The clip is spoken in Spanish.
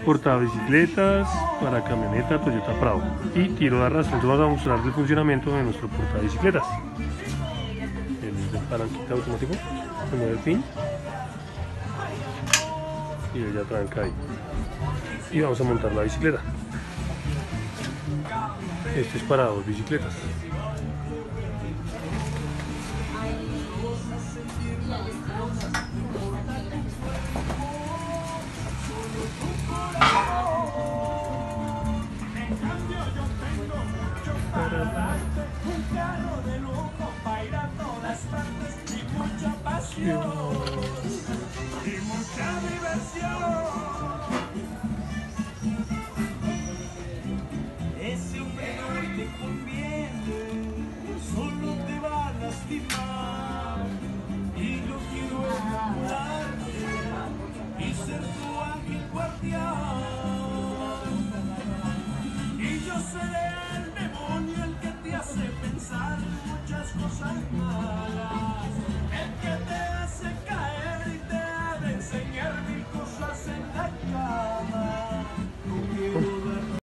portabicicletas para camioneta Toyota Prado y tiro de arrastre. Entonces vamos a mostrar el funcionamiento de nuestro portabicicletas. El palanquita automático, se mueve el pin y ella tranca ahí. Y vamos a montar la bicicleta. Este es para 2 bicicletas. Un carro de lujo para ir a todas partes y mucha pasión y mucha diversión. Ese hombre no te conviene, solo te va a lastimar. Y yo quiero enamorarte y ser tu ángel guardián. Y yo seré el demonio el que te hace pensar muchas cosas malas.